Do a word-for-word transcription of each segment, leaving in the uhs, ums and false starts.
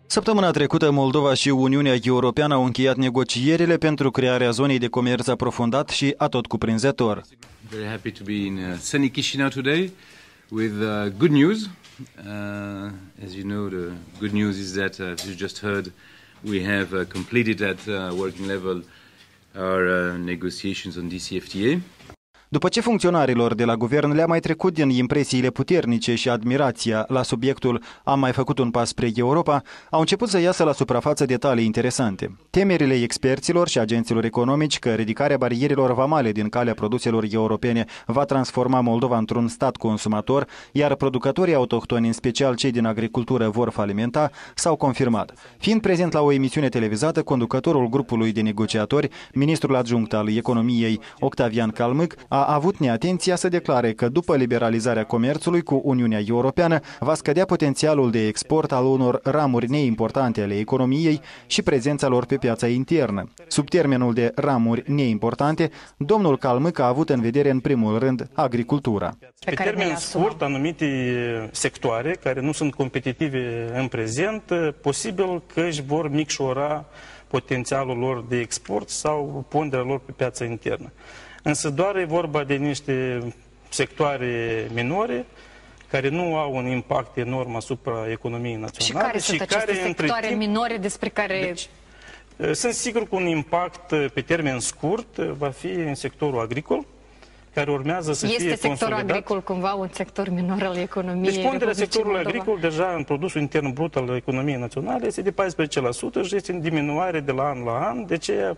Săptămâna trecută, Moldova și Uniunea Europeană au încheiat negocierile pentru crearea zonei de comerț aprofundat și atotcuprinzător. Very happy to be in sunny Chișinău today with uh, good news. Uh, as you know, the good news is that, uh, as you just heard, we have uh, completed at uh, working level our uh, negotiations on D C F T A. După ce funcționarilor de la guvern le-a mai trecut din impresiile puternice și admirația la subiectul "am mai făcut un pas spre Europa", au început să iasă la suprafață detalii interesante. Temerile experților și agenților economici că ridicarea barierelor vamale din calea produselor europene va transforma Moldova într-un stat consumator, iar producătorii autohtoni, în special cei din agricultură, vor falimenta, s-au confirmat. Fiind prezent la o emisiune televizată, conducătorul grupului de negociatori, ministrul adjunct al economiei, Octavian Calmâc, a avut neatenția să declare că după liberalizarea comerțului cu Uniunea Europeană va scădea potențialul de export al unor ramuri neimportante ale economiei și prezența lor pe piața internă. Sub termenul de ramuri neimportante, domnul Calmâc a avut în vedere în primul rând agricultura. Pe termen scurt, anumite sectoare care nu sunt competitive în prezent, posibil că își vor micșora potențialul lor de export sau ponderea lor pe piața internă. Însă doar e vorba de niște sectoare minore care nu au un impact enorm asupra economiei naționale. Și care sunt aceste sectoare timp, minore despre care... Deci, sunt sigur că un impact pe termen scurt va fi în sectorul agricol, care urmează să este fie sectorul consolidat. agricol cumva un sector minor al economiei? Deci ponderea sectorului Moldova? agricol deja în produsul intern brut al economiei naționale este de paisprezece la sută și este în diminuare de la an la an. De ce?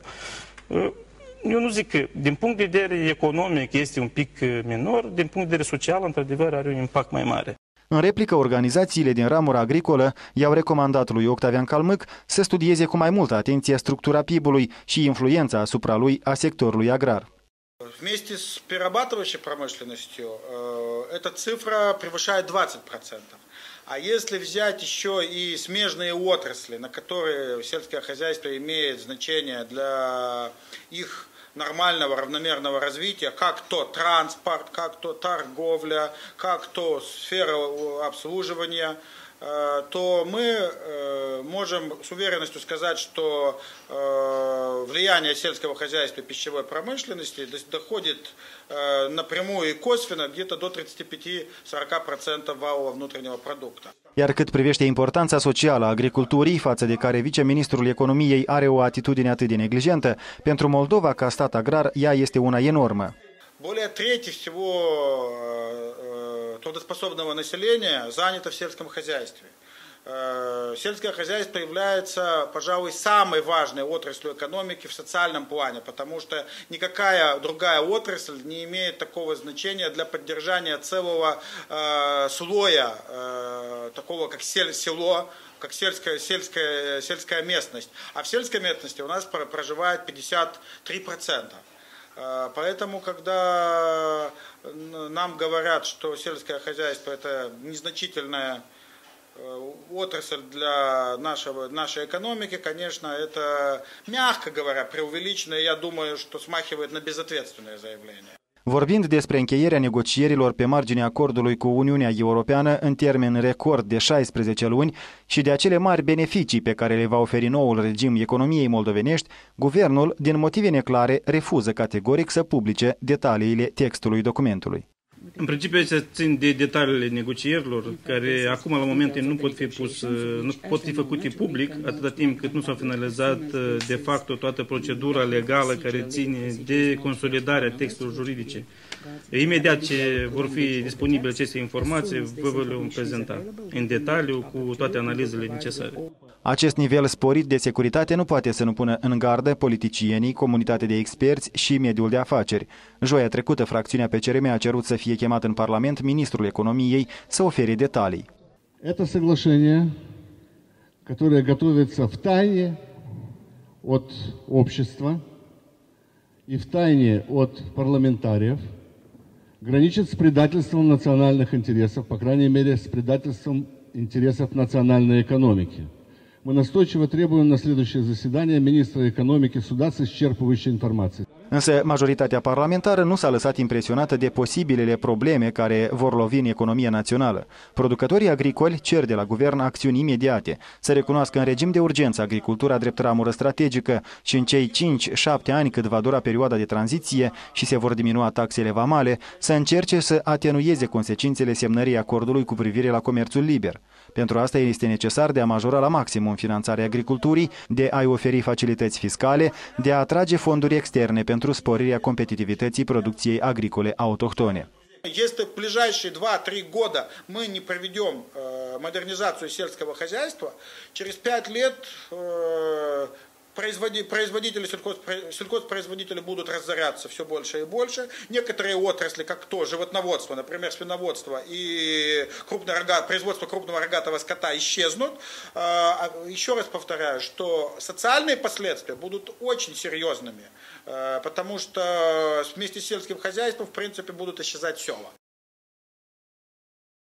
Eu nu zic că din punct de vedere economic este un pic minor, din punct de vedere social, într-adevăr, are un impact mai mare. În replică, organizațiile din ramura agricolă i-au recomandat lui Octavian Calmâc să studieze cu mai multă atenție structura P I B-ului și influența asupra lui a sectorului agrar. Вместе с перерабатывающей промышленностью эта цифра превышает двадцать процентов. А если взять еще и смежные отрасли, на которые сельское хозяйство имеет значение для их нормального равномерного развития, как то транспорт, как то торговля, как то сфера обслуживания, то мы можем с уверенностью сказать, что влияние сельского хозяйства и пищевой промышленности доходит напрямую и косвенно где-то до тридцати пяти — сорока процентов валового внутреннего продукта. Iar cât privește importanța socială a agriculturii, față de care viceministrul economiei are o atitudine atât de neglijentă, pentru Moldova ca stat agrar ea este una enormă. Более трети всего трудоспособного населения занято в сельском хозяйстве. Сельское хозяйство является, пожалуй, самой важной отраслью экономики в социальном плане, потому что никакая другая отрасль не имеет такого значения для поддержания целого э, слоя, э, такого как село, как сельская, сельская, сельская местность. А в сельской местности у нас проживает пятьдесят три процента. Поэтому, когда нам говорят, что сельское хозяйство это незначительная отрасль для нашего, нашей экономики, конечно, это, мягко говоря, преувеличено, и я думаю, что смахивает на безответственное заявление. Vorbind despre încheierea negocierilor pe marginea acordului cu Uniunea Europeană în termen record de șaisprezece luni și de acele mari beneficii pe care le va oferi noul regim economiei moldovenești, guvernul, din motive neclare, refuză categoric să publice detaliile textului documentului. În principiu, acestea țin de detaliile negocierilor, care acum, la momente, nu pot fi pus, nu pot fi făcute public, atâta timp cât nu s-a finalizat, de fapt, toată procedura legală care ține de consolidarea textelor juridice. Imediat ce vor fi disponibile aceste informații, vă vom prezenta în detaliu cu toate analizele necesare. Acest nivel sporit de securitate nu poate să nu pună în gardă politicienii, comunitatea de experți și mediul de afaceri. Joia trecută, fracțiunea P C R M a cerut să fie chemat în Parlament ministrul economiei să ofere detalii. Это соглашение, которое готовится в тайне от общества и в тайне от парламентариев, граничит с предательством национальных интересов, по крайней мере, с предательством интересов национальной экономики. Мы настойчиво требуем на следующее заседание министра экономики суда с исчерпывающей информацией. Însă majoritatea parlamentară nu s-a lăsat impresionată de posibilele probleme care vor lovi în economia națională. Producătorii agricoli cer de la guvern acțiuni imediate, să recunoască în regim de urgență agricultura drept ramură strategică și în cei cinci șapte ani cât va dura perioada de tranziție și se vor diminua taxele vamale, să încerce să atenueze consecințele semnării acordului cu privire la comerțul liber. Pentru asta este necesar de a majora la maximum finanțarea agriculturii, de a-i oferi facilități fiscale, de a atrage fonduri externe pentru sporirea competitivității producției agricole autohtone. Если в ближайшие два-три года мы не проведем э, модернизацию сельского хозяйства, через пять лет э, производители, сельхозпроизводители будут разоряться все больше и больше. Некоторые отрасли, как то животноводство, например, свиноводство и крупного, производство крупного рогатого скота, исчезнут. Еще раз повторяю, что социальные последствия будут очень серьезными, потому что вместе с сельским хозяйством, в принципе, будут исчезать села.